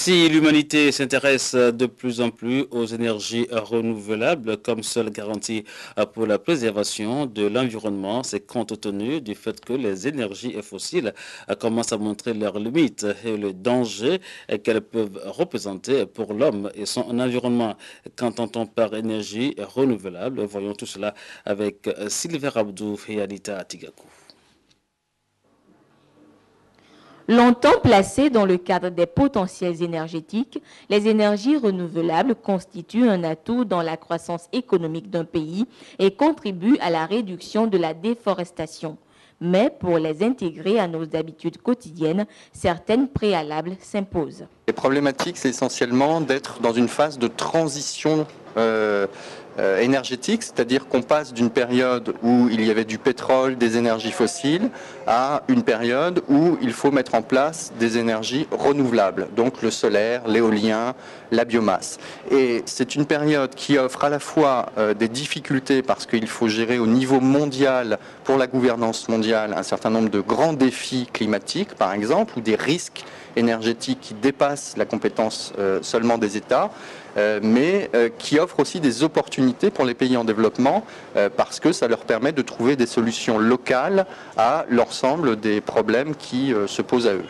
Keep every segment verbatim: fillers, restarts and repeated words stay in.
Si l'humanité s'intéresse de plus en plus aux énergies renouvelables comme seule garantie pour la préservation de l'environnement, c'est compte tenu du fait que les énergies fossiles commencent à montrer leurs limites et le danger qu'elles peuvent représenter pour l'homme et son environnement. Qu'entend-on par énergie renouvelable? Voyons tout cela avec Sylvain Abdou et Anita Tigakou. Longtemps placées dans le cadre des potentiels énergétiques, les énergies renouvelables constituent un atout dans la croissance économique d'un pays et contribuent à la réduction de la déforestation. Mais pour les intégrer à nos habitudes quotidiennes, certaines préalables s'imposent. Les problématiques, c'est essentiellement d'être dans une phase de transition euh, euh, énergétique, c'est-à-dire qu'on passe d'une période où il y avait du pétrole, des énergies fossiles, à une période où il faut mettre en place des énergies renouvelables, donc le solaire, l'éolien, la biomasse. Et c'est une période qui offre à la fois euh, des difficultés parce qu'il faut gérer au niveau mondial, pour la gouvernance mondiale, un certain nombre de grands défis climatiques, par exemple, ou des risques énergétiques qui dépassent la compétence euh, seulement des États, euh, mais euh, qui offrent aussi des opportunités pour les pays en développement euh, parce que ça leur permet de trouver des solutions locales à l'ensemble des problèmes qui euh, se posent à eux.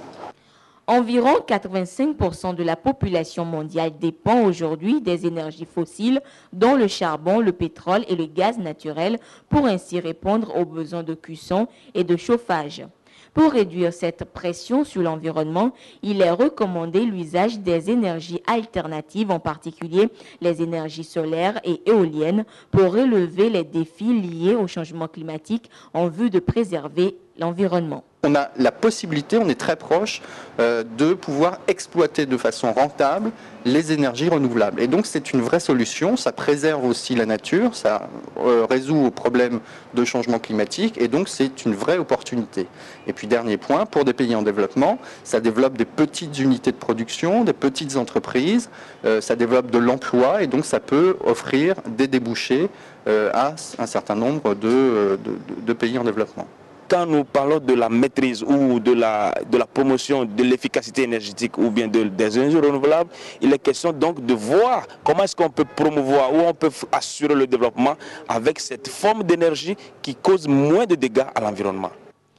Environ quatre-vingt-cinq pour cent de la population mondiale dépend aujourd'hui des énergies fossiles, dont le charbon, le pétrole et le gaz naturel, pour ainsi répondre aux besoins de cuisson et de chauffage. Pour réduire cette pression sur l'environnement, il est recommandé l'usage des énergies alternatives, en particulier les énergies solaires et éoliennes, pour relever les défis liés au changement climatique en vue de préserver l'environnement. On a la possibilité, on est très proche euh, de pouvoir exploiter de façon rentable les énergies renouvelables. Et donc c'est une vraie solution, ça préserve aussi la nature, ça euh, résout aux problèmes de changement climatique et donc c'est une vraie opportunité. Et puis dernier point, pour des pays en développement, ça développe des petites unités de production, des petites entreprises, euh, ça développe de l'emploi et donc ça peut offrir des débouchés euh, à un certain nombre de, de, de pays en développement. Quand nous parlons de la maîtrise ou de la, de la promotion de l'efficacité énergétique ou bien de, des énergies renouvelables, il est question donc de voir comment est-ce qu'on peut promouvoir ou on peut assurer le développement avec cette forme d'énergie qui cause moins de dégâts à l'environnement.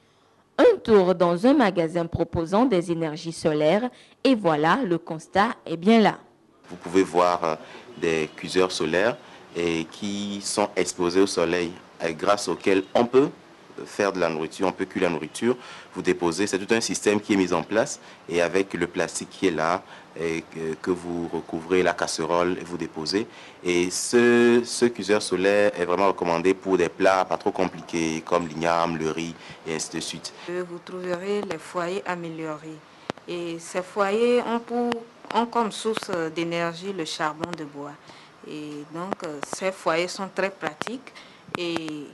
Un tour dans un magasin proposant des énergies solaires et voilà, le constat est bien là. Vous pouvez voir des cuiseurs solaires et qui sont exposés au soleil et grâce auxquels on peut faire de la nourriture, on peut cuire la nourriture, vous déposez, c'est tout un système qui est mis en place et avec le plastique qui est là et que, que vous recouvrez la casserole et vous déposez. Et ce, ce cuiseur solaire est vraiment recommandé pour des plats pas trop compliqués comme l'igname, le riz et ainsi de suite. Vous trouverez les foyers améliorés et ces foyers ont, pour, ont comme source d'énergie le charbon de bois. Et donc ces foyers sont très pratiques et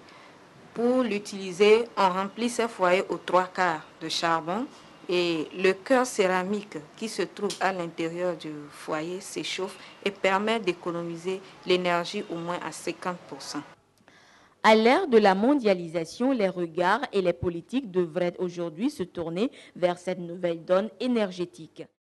pour l'utiliser, on remplit ces foyers aux trois quarts de charbon et le cœur céramique qui se trouve à l'intérieur du foyer s'échauffe et permet d'économiser l'énergie au moins à cinquante pour cent. À l'ère de la mondialisation, les regards et les politiques devraient aujourd'hui se tourner vers cette nouvelle donne énergétique.